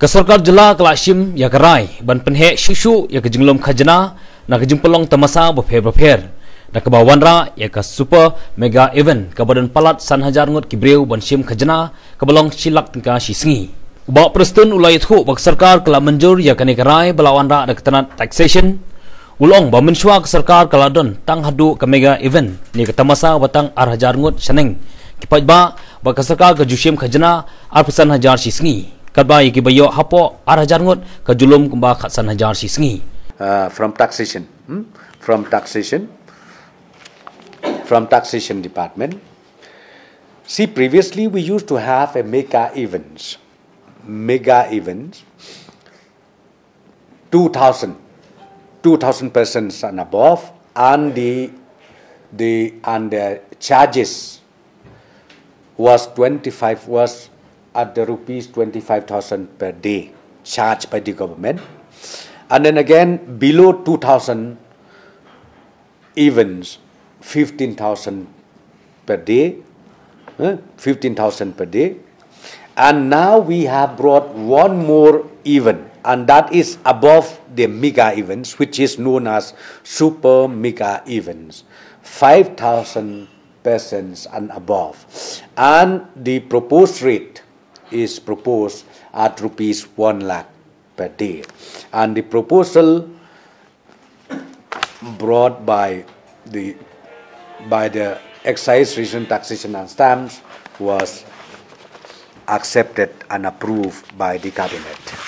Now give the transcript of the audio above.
Keserkar jela Kalasim ya kerai ban penhek syushu ya kejinglom khajana na kejimpelong tamasa berpher-berpher na kebawan ra ya ke super mega event ke badan palat san hajar ngut kibreu ban sim khajana kebalong silak tingka sisngi ubak presiden ulai thu bak serkar kala menjur ya kene kerai belawan ra da ketenat taxation ulong ba mensua ke serkar kala don tang hadu ke mega event ni ke tamasa batang ar hajar ngut seneng kipat ba ke serkar ke jusim khajana ar pesan hajar sisngi kadba iki bayo hapo ar hajar ngut ke julum kemba khatsan hajar sisngi from taxation department. See, previously we used to have a mega events 2000 persons and above, and the charges was at the rupees 25,000 per day charged by the government, and then again below 2,000 events 15,000 per day, and now we have brought one more event, and that is above the mega events, which is known as super mega events, 5,000 persons and above, and the proposed rate is proposed at rupees 1 lakh per day, and the proposal brought by the excise, regional taxation and stamps was accepted and approved by the cabinet.